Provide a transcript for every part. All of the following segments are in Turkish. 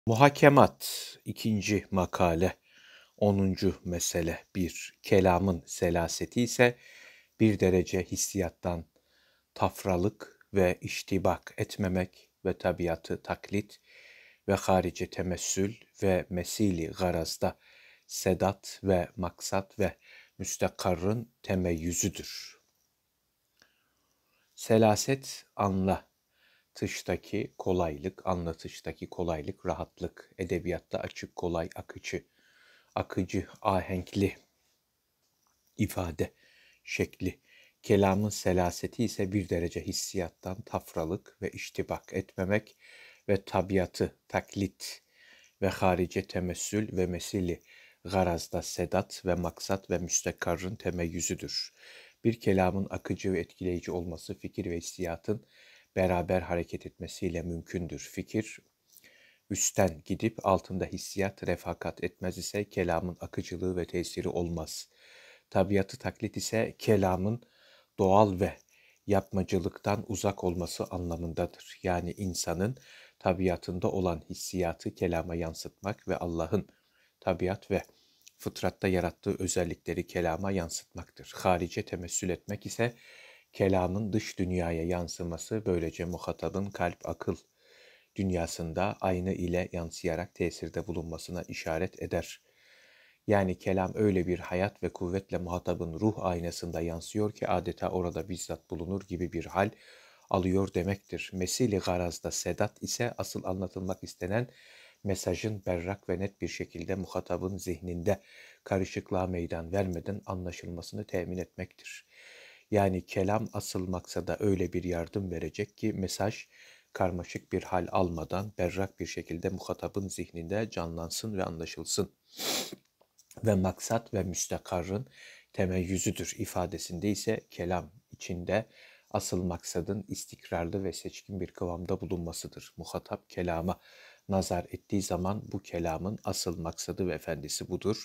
Muhakemat 2. makale 10. mesele 1. Kelamın selaseti ise bir derece hissiyattan tafralık ve iştibak etmemek ve tabiatı taklit ve harici temessül ve mesili garazda sedat ve maksat ve müstekarrın temeyyüzüdür. Selaset anlatıştaki kolaylık, anlatıştaki kolaylık, rahatlık, edebiyatta açık, kolay, akıcı, ahenkli ifade şekli. Kelamın selaseti ise bir derece hissiyattan tafralık ve iştibak etmemek ve tabiatı taklit ve harice temessül ve mesili garazda sedat ve maksat ve müstekarrın temeyyüzüdür. Bir kelamın akıcı ve etkileyici olması fikir ve hissiyatın beraber hareket etmesiyle mümkündür. Fikir üstten gidip altında hissiyat refakat etmez ise kelamın akıcılığı ve tesiri olmaz. Tabiatı taklit ise kelamın doğal ve yapmacılıktan uzak olması anlamındadır. Yani insanın tabiatında olan hissiyatı kelama yansıtmak ve Allah'ın tabiat ve fıtratta yarattığı özellikleri kelama yansıtmaktır. Harice temessül etmek ise kelamın dış dünyaya yansıması, böylece muhatabın kalp, akıl dünyasında ayna ile yansıyarak tesirde bulunmasına işaret eder. Yani kelam öyle bir hayat ve kuvvetle muhatabın ruh aynasında yansıyor ki adeta orada bizzat bulunur gibi bir hal alıyor demektir. Mesili garazda sedat ise asıl anlatılmak istenen mesajın berrak ve net bir şekilde muhatabın zihninde karışıklığa meydan vermeden anlaşılmasını temin etmektir. Yani kelam asıl maksada öyle bir yardım verecek ki mesaj karmaşık bir hal almadan berrak bir şekilde muhatabın zihninde canlansın ve anlaşılsın. Ve maksat ve müstekarrın temeyyüzüdür ifadesinde ise kelam içinde asıl maksadın istikrarlı ve seçkin bir kıvamda bulunmasıdır. Muhatap kelama nazar ettiği zaman bu kelamın asıl maksadı ve efendisi budur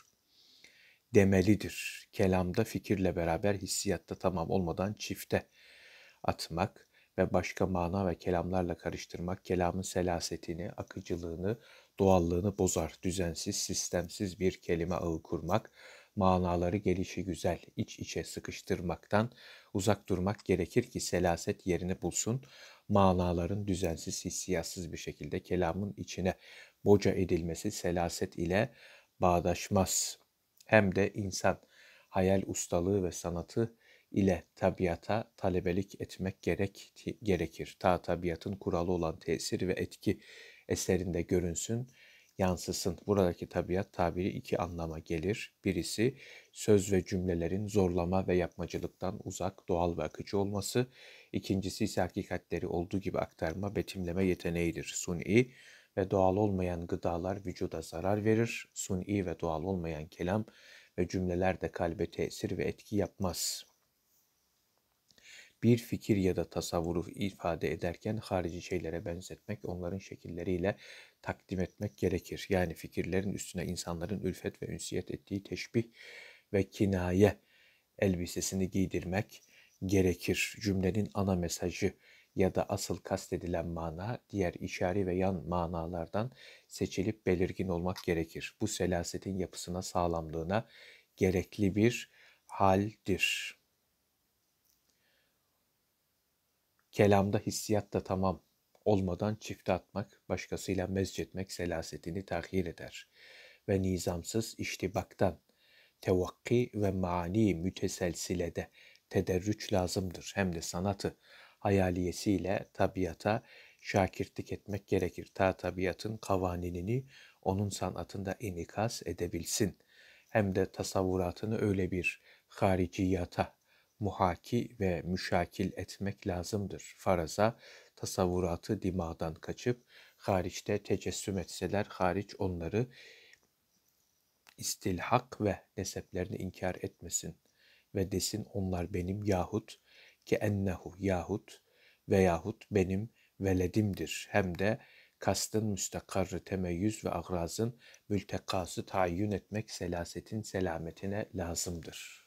demelidir. Kelamda fikirle beraber hissiyatta tamam olmadan çifte atmak ve başka mana ve kelamlarla karıştırmak kelamın selasetini, akıcılığını, doğallığını bozar. Düzensiz, sistemsiz bir kelime ağı kurmak, manaları gelişi güzel iç içe sıkıştırmaktan uzak durmak gerekir ki selaset yerini bulsun. Manaların düzensiz, hissiyatsız bir şekilde kelamın içine boca edilmesi selaset ile bağdaşmaz. Hem de insan hayal ustalığı ve sanatı ile tabiata talebelik etmek gerekir. Ta tabiatın kuralı olan tesir ve etki eserinde görünsün, yansısın. Buradaki tabiat tabiri iki anlama gelir. Birisi söz ve cümlelerin zorlama ve yapmacılıktan uzak, doğal ve akıcı olması. İkincisi ise hakikatleri olduğu gibi aktarma, betimleme yeteneğidir. Suni ve doğal olmayan gıdalar vücuda zarar verir. Suni ve doğal olmayan kelam ve cümleler de kalbe tesir ve etki yapmaz. Bir fikir ya da tasavvuru ifade ederken harici şeylere benzetmek, onların şekilleriyle takdim etmek gerekir. Yani fikirlerin üstüne insanların ülfet ve ünsiyet ettiği teşbih ve kinaye elbisesini giydirmek gerekir. Cümlenin ana mesajı ya da asıl kastedilen mana diğer işari ve yan manalardan seçilip belirgin olmak gerekir. Bu selasetin yapısına, sağlamlığına gerekli bir haldir. Kelamda hissiyat da tamam olmadan çifte atmak, başkasıyla mezcetmek selasetini tahir eder ve nizamsız iştibaktan tevakki ve mani müteselsilede tederrüç lazımdır. Hem de sanatı hayaliyesiyle tabiata şakirtlik etmek gerekir. Ta tabiatın kavaninini onun sanatında inikas edebilsin. Hem de tasavvuratını öyle bir hariciyata muhaki ve müşakil etmek lazımdır. Faraza tasavvuratı dimağdan kaçıp hariçte tecessüm etseler hariç onları istilhak ve neseplerini inkar etmesin ve desin onlar benim yahut ki ennehu yahut veyahut benim veledimdir. Hem de kastın müstakarrı temeyyüz ve agrazın mültekası tayin etmek selasetin selametine lazımdır.